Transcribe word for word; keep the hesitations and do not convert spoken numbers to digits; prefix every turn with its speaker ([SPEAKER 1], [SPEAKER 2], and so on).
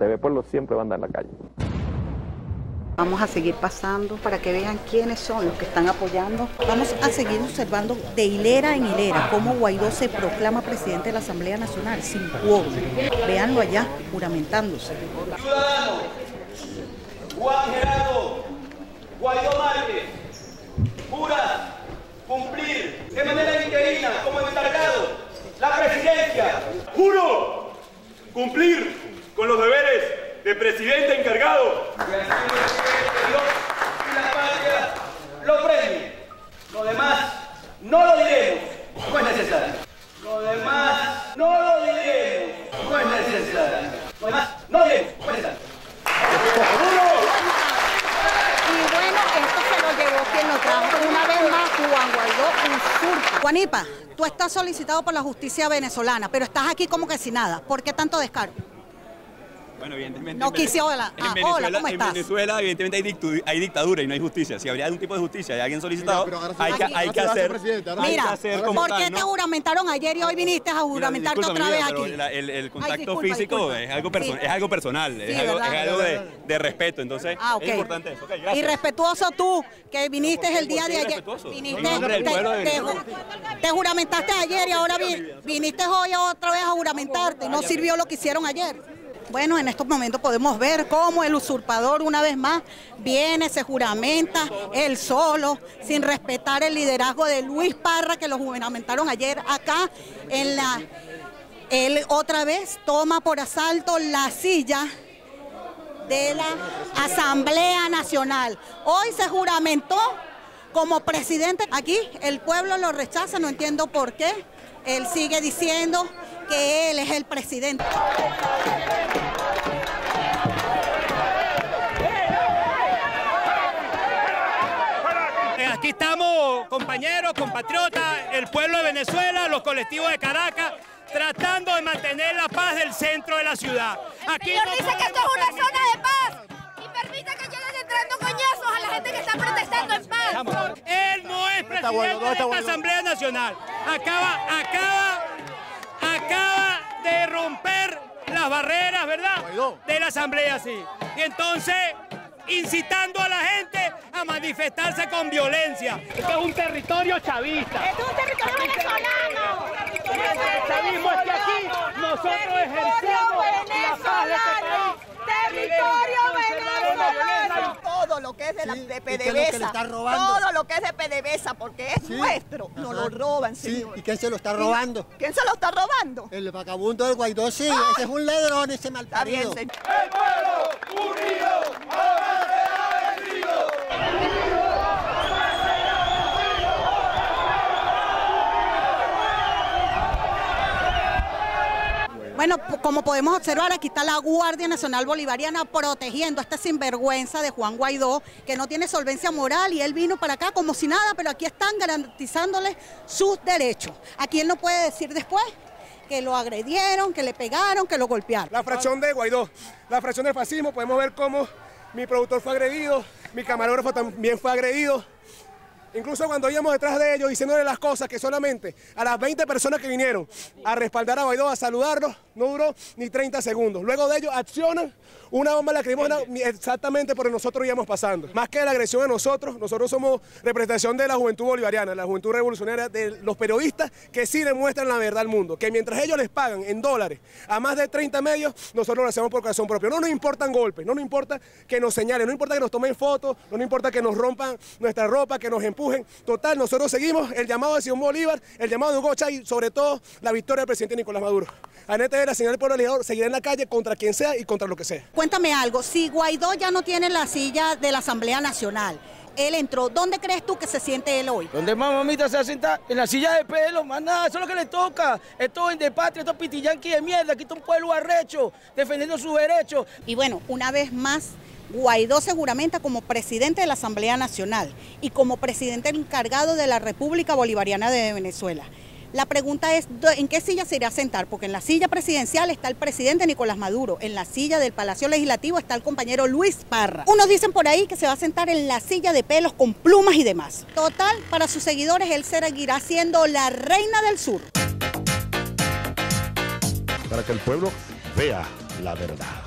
[SPEAKER 1] T V Pueblo siempre va a andar en la calle.
[SPEAKER 2] Vamos a seguir pasando para que vean quiénes son los que están apoyando. Vamos a seguir observando de hilera en hilera cómo Guaidó se proclama presidente de la Asamblea Nacional sin quórum. Véanlo allá, juramentándose.
[SPEAKER 3] Ciudadano Juan Gerardo Guaidó Márquez, jura cumplir de manera interina como encargado la presidencia.
[SPEAKER 4] Juro cumplir con los deberes de presidente encargado.
[SPEAKER 3] Y así que Dios y la patria lo premie. Lo demás no lo diremos, no es necesario. Lo demás no lo diremos, no es necesario. Lo demás no lo diremos, no es necesario.
[SPEAKER 2] Y bueno, esto se lo llevó quien lo trajo. Una vez más, Juan Guaidó usurpa. Juanipa, tú estás solicitado por la justicia venezolana, pero estás aquí como que sin nada. ¿Por qué tanto descaro?
[SPEAKER 5] Bueno, evidentemente.
[SPEAKER 2] No quise hola.
[SPEAKER 5] En
[SPEAKER 2] Ah,
[SPEAKER 5] Venezuela,
[SPEAKER 2] hola, ¿cómo
[SPEAKER 5] en
[SPEAKER 2] estás?
[SPEAKER 5] Venezuela, evidentemente, hay, dictu, hay dictadura y no hay justicia. Si habría algún tipo de justicia y alguien solicitado,
[SPEAKER 6] Mira,
[SPEAKER 5] hay, que, hay que hacer. Hay
[SPEAKER 2] Mira,
[SPEAKER 5] que hacer como
[SPEAKER 2] ¿por qué
[SPEAKER 5] tal,
[SPEAKER 2] te
[SPEAKER 5] ¿no?
[SPEAKER 2] juramentaron ayer y hoy viniste a juramentarte
[SPEAKER 5] Mira,
[SPEAKER 2] otra vez
[SPEAKER 5] pero
[SPEAKER 2] aquí?
[SPEAKER 5] la- el, el contacto
[SPEAKER 2] Ay, disculpa,
[SPEAKER 5] físico
[SPEAKER 2] disculpa.
[SPEAKER 5] Es, algo perso
[SPEAKER 2] Sí.
[SPEAKER 5] es algo personal,
[SPEAKER 2] Sí,
[SPEAKER 5] es algo,
[SPEAKER 2] ¿verdad?
[SPEAKER 5] es algo de, de respeto. Entonces,
[SPEAKER 2] Ah, ok.
[SPEAKER 5] es importante eso. Okay, gracias.
[SPEAKER 2] Y respetuoso tú, que viniste
[SPEAKER 5] ¿Por qué?
[SPEAKER 2] el día
[SPEAKER 5] ¿Por
[SPEAKER 2] de
[SPEAKER 5] qué
[SPEAKER 2] ayer.
[SPEAKER 5] irrespetuoso?
[SPEAKER 2] Viniste,
[SPEAKER 5] En nombre del
[SPEAKER 2] te,
[SPEAKER 5] pueblo de
[SPEAKER 2] te-
[SPEAKER 5] Venezuela.
[SPEAKER 2] te juramentaste ayer y ahora vi- viniste hoy otra vez a juramentarte y no sirvió lo que hicieron ayer. Bueno, en estos momentos podemos ver cómo el usurpador una vez más viene, se juramenta él solo, sin respetar el liderazgo de Luis Parra, que lo juramentaron ayer acá en la... Él otra vez toma por asalto la silla de la Asamblea Nacional. Hoy se juramentó como presidente. Aquí el pueblo lo rechaza, no entiendo por qué. Él sigue diciendo que él es el presidente.
[SPEAKER 7] Aquí estamos, compañeros, compatriotas, el pueblo de Venezuela, los colectivos de Caracas, tratando de mantener la paz del centro de la ciudad.
[SPEAKER 8] Aquí el señor dice que esto es una zona de paz y permite que lleguen entrando coñazos a la gente que está protestando en paz.
[SPEAKER 7] Él no es presidente de esta Asamblea Nacional. Acaba, acaba, acaba de romper las barreras, ¿verdad? De la Asamblea, sí. Y entonces, incitando a la gente a manifestarse con violencia. Esto es un territorio chavista.
[SPEAKER 8] Esto es un territorio venezolano.
[SPEAKER 7] El chavismo es que aquí nosotros ejercemos la paz de este país.
[SPEAKER 8] Territorio venezolano.
[SPEAKER 9] Todo lo que es de, la,
[SPEAKER 6] Sí,
[SPEAKER 9] de
[SPEAKER 6] ¿y qué es lo que le
[SPEAKER 9] PDVSA,
[SPEAKER 6] está robando?
[SPEAKER 9] todo lo que es de PDVSA, porque es
[SPEAKER 6] Sí.
[SPEAKER 9] nuestro, nos lo roban,
[SPEAKER 6] Sí,
[SPEAKER 9] señor.
[SPEAKER 6] ¿y quién se lo está robando?
[SPEAKER 9] ¿Quién se lo está robando?
[SPEAKER 6] El vagabundo del Guaidó, sí, ese es un ladrón, ese
[SPEAKER 9] Está bien,
[SPEAKER 6] malparido.
[SPEAKER 9] señor.
[SPEAKER 4] ¡El pueblo unido jamás será vencido!
[SPEAKER 2] Bueno, como podemos observar, aquí está la Guardia Nacional Bolivariana protegiendo a este sinvergüenza de Juan Guaidó, que no tiene solvencia moral, y él vino para acá como si nada, pero aquí están garantizándole sus derechos. Aquí él no puede decir después que lo agredieron, que le pegaron, que lo golpearon.
[SPEAKER 4] La fracción de Guaidó, la fracción del fascismo, podemos ver cómo mi productor fue agredido, mi camarógrafo también fue agredido. Incluso cuando íbamos detrás de ellos diciéndole las cosas que solamente a las veinte personas que vinieron a respaldar a Guaidó, a saludarlo, no duró ni treinta segundos. Luego de ellos accionan una bomba lacrimógena exactamente por donde nosotros íbamos pasando. Más que la agresión a nosotros, nosotros somos representación de la juventud bolivariana, la juventud revolucionaria, de los periodistas que sí demuestran la verdad al mundo. Que mientras ellos les pagan en dólares a más de treinta medios, nosotros lo hacemos por corazón propio. No nos importan golpes, no nos importa que nos señalen, no importa que nos tomen fotos, no nos importa que nos rompan nuestra ropa, que nos empujen. Total, nosotros seguimos el llamado de Simón Bolívar, el llamado de Hugo Chávez y sobre todo la victoria del presidente Nicolás Maduro. A N T V, la señal del pueblo aliado, seguirá en la calle contra quien sea y contra lo que sea.
[SPEAKER 2] Cuéntame algo, si Guaidó ya no tiene la silla de la Asamblea Nacional, él entró, ¿dónde crees tú que se siente él hoy?
[SPEAKER 10] ¿Dónde más, mamita, se va a sentar? En la silla de pelo, más nada, eso es lo que le toca. Esto es de patria, estos pitillanquis de mierda, aquí está un pueblo arrecho, defendiendo sus derechos.
[SPEAKER 2] Y bueno, una vez más, Guaidó se juramenta como presidente de la Asamblea Nacional y como presidente encargado de la República Bolivariana de Venezuela. La pregunta es, ¿en qué silla se irá a sentar? Porque en la silla presidencial está el presidente Nicolás Maduro, en la silla del Palacio Legislativo está el compañero Luis Parra. Unos dicen por ahí que se va a sentar en la silla de pelos con plumas y demás. Total, para sus seguidores él seguirá siendo la reina del sur.
[SPEAKER 11] Para que el pueblo vea la verdad.